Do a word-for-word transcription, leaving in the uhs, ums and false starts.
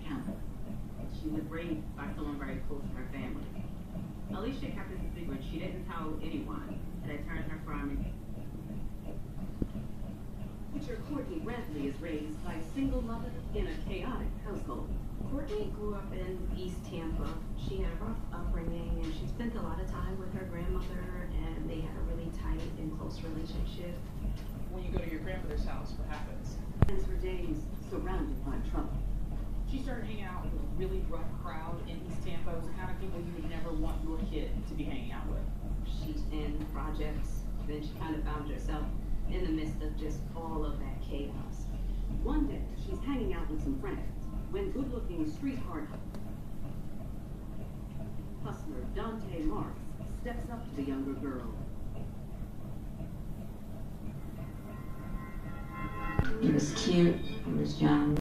encounter. She was raised by someone very close to her family. Alicia kept this a secret. She didn't tell anyone. And it turned her from... Teacher Courtney Bradley is raised by a single mother in a chaotic household. Courtney grew up in East Tampa. She had a rough upbringing, and she spent a lot of time with her grandmother, and they had a really tight and close relationship. When you go to your grandmother's house, what happens? Spends her days surrounded by trouble. She started hanging out with a really rough crowd in East Tampa. It was the kind of people you would never want your kid to be hanging out with. She's in projects, then she kind of found herself in the midst of just all of that chaos. One day, she's hanging out with some friends when good-looking street-hard hustler Dante Marks steps up to the younger girl. He was cute, he was young.